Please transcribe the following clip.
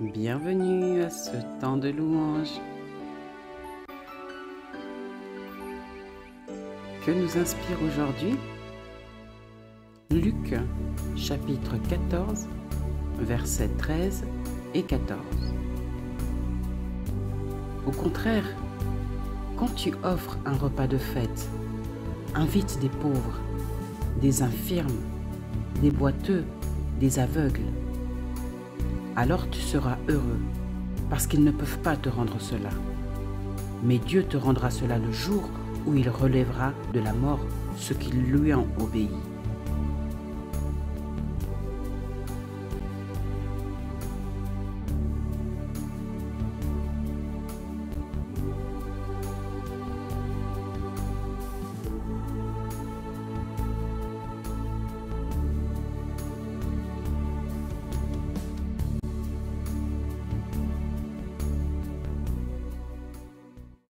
Bienvenue à ce temps de louange. Que nous inspire aujourd'hui Luc, chapitre 14, versets 13 et 14. Au contraire, quand tu offres un repas de fête, invite des pauvres, des infirmes, des boiteux, des aveugles. Alors tu seras heureux, parce qu'ils ne peuvent pas te rendre cela. Mais Dieu te rendra cela le jour où il relèvera de la mort ceux qui lui ont obéi.